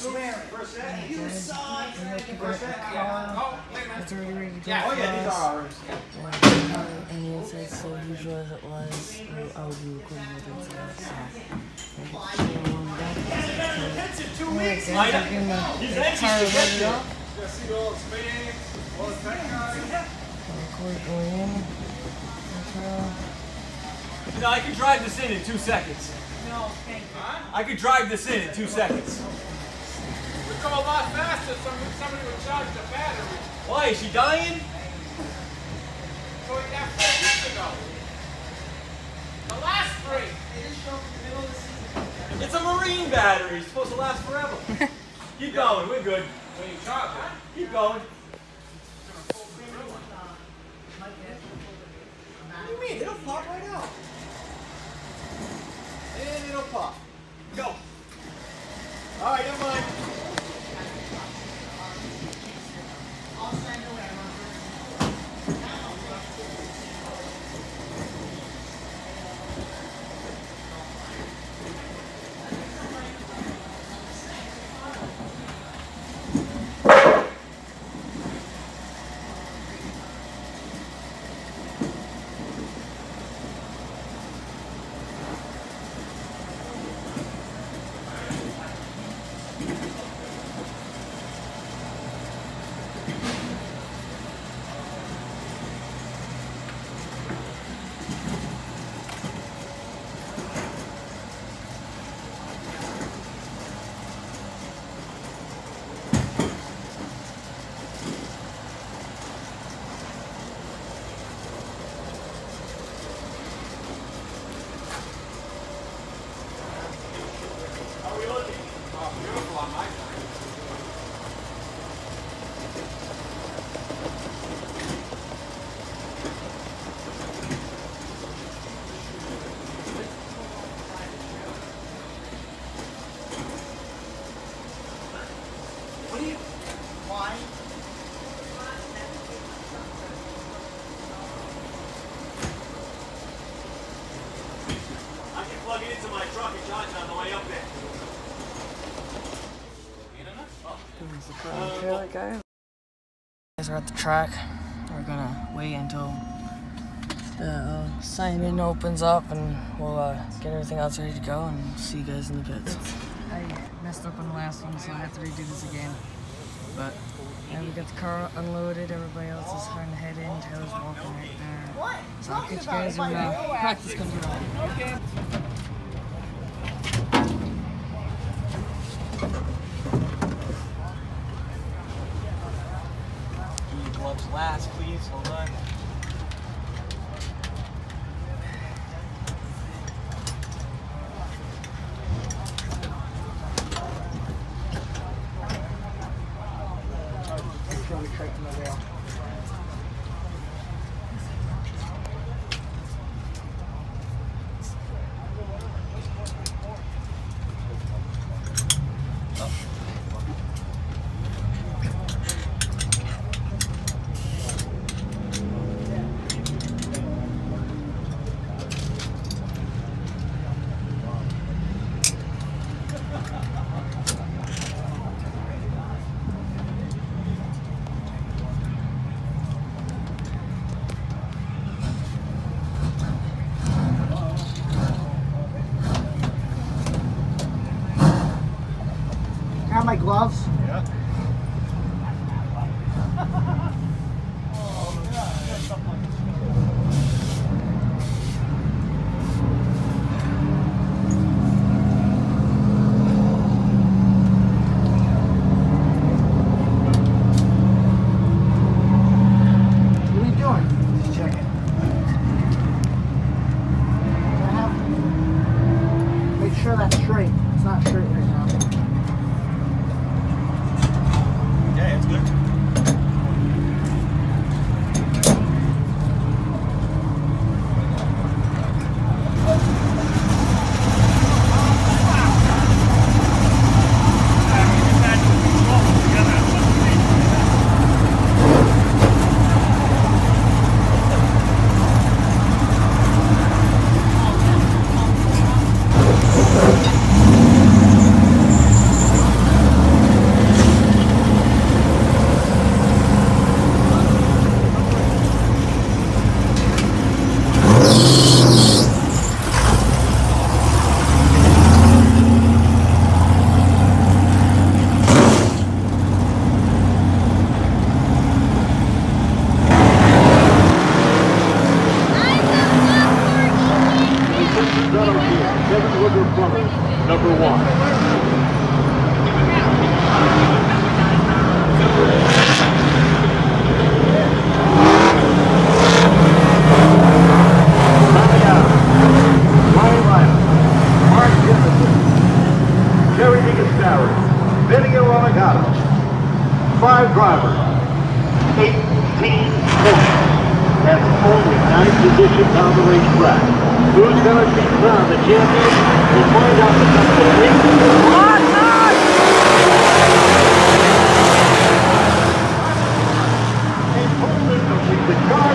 swearing. First set. You suck. It's already ready to go. Yeah, oh yeah, these are ours. And the inside so usual as it was. I'll be recording with it today, so He's anxious to get there. You see all the speed, all the tech. record going in. You know, I could drive this in 2 seconds. No, thank you. I could drive this in 2 seconds. We'd go a lot faster if somebody would charge the battery. Why, is she dying? So we got 4 weeks ago. The last 3. It's a marine battery. It's supposed to last forever. Keep going. We're good. When you charge it. Keep going. What do you mean? It'll pop right out. And it'll pop. Go. All right, never mind. Plug it into my truck and charge it on the way up there. Trailer guy. Guys are at the track. We're gonna wait until the sign-in opens up, and we'll get everything else ready to go, and see you guys in the pits. I messed up on the last one, so I have to redo this again. But yeah, we got the car unloaded. Everybody else is starting to head in. Taylor's walking right there. What? So I'll catch you guys when practice comes around. Okay. Gloves last, please. Hold on. Got my gloves. Yeah. What are you doing? Just checking. Make sure that's straight. It's not straight right now. runner, number 1. Video Regatta. 5 drivers, 18 points. That's only 9 positions on the racetrack. Who's going to be crowned the champion? We'll find out in just a minute. And Poland completes the car.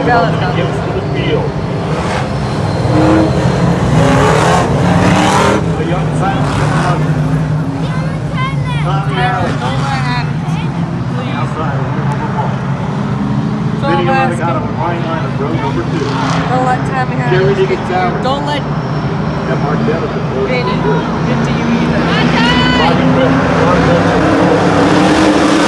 Hamilton begins to the field. The young silent runner. Tommy Allen. Outside of number 1. Vinny running out of the line of row number 2. Don't let Tommy Jerry Diggins down. Don't let And Mark Dennison goes Vinny to the get to you either. Bobby Chris,